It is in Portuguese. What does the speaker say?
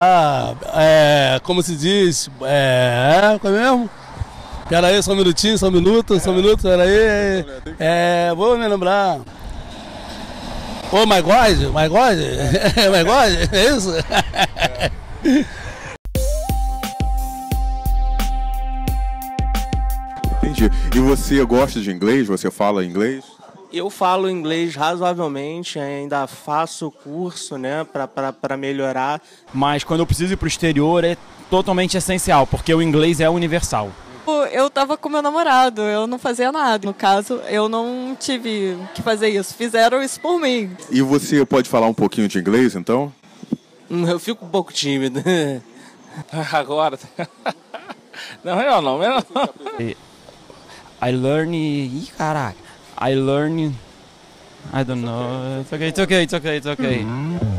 Como se diz, como é mesmo? Pera aí, só um minutinho, só um minuto, pera aí. Vou me lembrar. Oh my God, my God, my God, é isso? Entendi. E você gosta de inglês? Você fala inglês? Eu falo inglês razoavelmente, ainda faço curso, né, para melhorar. Mas quando eu preciso ir para o exterior é totalmente essencial, porque o inglês é universal. Eu tava com meu namorado, eu não fazia nada. No caso, eu não tive que fazer isso. Fizeram isso por mim. E você pode falar um pouquinho de inglês, então? Eu fico um pouco tímido. Agora. Não, melhor não. I learn... Ih, caraca. I learn... I don't know. It's okay.